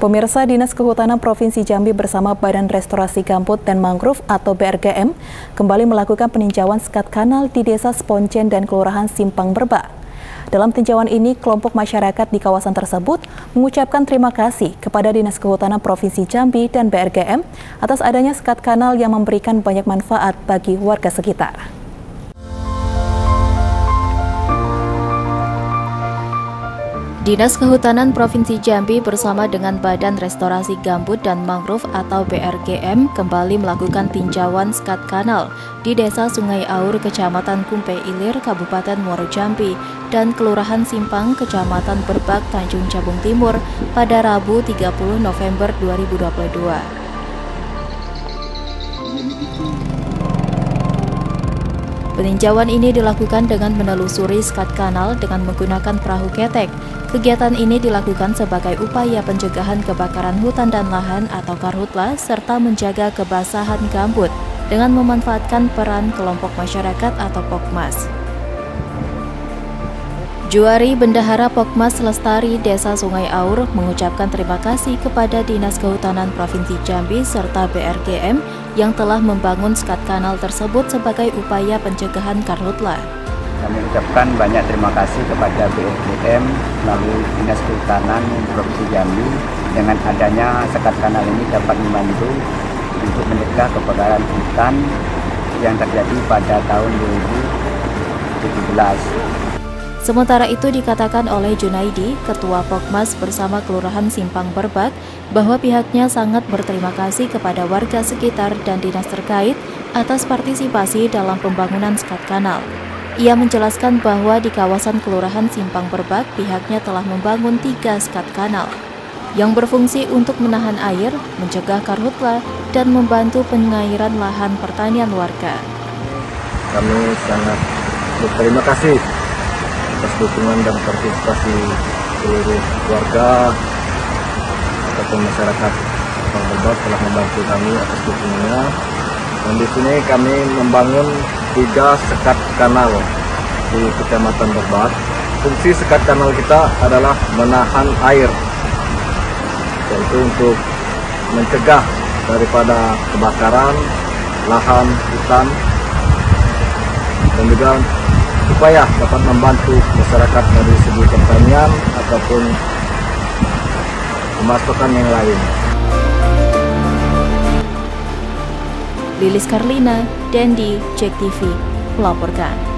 Pemirsa, Dinas Kehutanan Provinsi Jambi bersama Badan Restorasi Gambut dan Mangrove atau BRGM kembali melakukan peninjauan sekat kanal di Desa Sponcen dan Kelurahan Simpang Berbak. Dalam tinjauan ini, kelompok masyarakat di kawasan tersebut mengucapkan terima kasih kepada Dinas Kehutanan Provinsi Jambi dan BRGM atas adanya sekat kanal yang memberikan banyak manfaat bagi warga sekitar. Dinas Kehutanan Provinsi Jambi bersama dengan Badan Restorasi Gambut dan Mangrove atau BRGM kembali melakukan tinjauan sekat kanal di Desa Sungai Aur, Kecamatan Kumpe Ilir, Kabupaten Muaro Jambi, dan Kelurahan Simpang, Kecamatan Berbak, Tanjung Jabung Timur pada Rabu 30 November 2022. Peninjauan ini dilakukan dengan menelusuri sekat kanal dengan menggunakan perahu ketek. Kegiatan ini dilakukan sebagai upaya pencegahan kebakaran hutan dan lahan atau karhutla serta menjaga kebasahan gambut dengan memanfaatkan peran kelompok masyarakat atau Pokmas. Juari Bendahara Pokmas Lestari Desa Sungai Aur mengucapkan terima kasih kepada Dinas Kehutanan Provinsi Jambi serta BRGM yang telah membangun sekat kanal tersebut sebagai upaya pencegahan karhutla. Kami ucapkan banyak terima kasih kepada BRGM melalui Dinas Kehutanan Provinsi Jambi. Dengan adanya sekat kanal ini dapat membantu untuk mencegah kebakaran hutan yang terjadi pada tahun 2017. Sementara itu dikatakan oleh Junaidi, Ketua Pokmas bersama Kelurahan Simpang Berbak, bahwa pihaknya sangat berterima kasih kepada warga sekitar dan dinas terkait atas partisipasi dalam pembangunan sekat kanal. Ia menjelaskan bahwa di kawasan Kelurahan Simpang Berbak pihaknya telah membangun 3 sekat kanal yang berfungsi untuk menahan air, mencegah karhutla, dan membantu pengairan lahan pertanian warga. Kami sangat berterima kasih atas dukungan dan partisipasi seluruh warga ataupun masyarakat Simpang Berbak telah membantu kami atas dukungannya. Dan di sini kami membangun 3 sekat kanal di Kecamatan Berbak. Fungsi sekat kanal kita adalah menahan air, yaitu untuk mencegah daripada kebakaran lahan hutan dan juga supaya dapat membantu masyarakat dari segi pertanian ataupun pemasukan yang lain. Lilis Karlina, Dendi, JEK TV, melaporkan.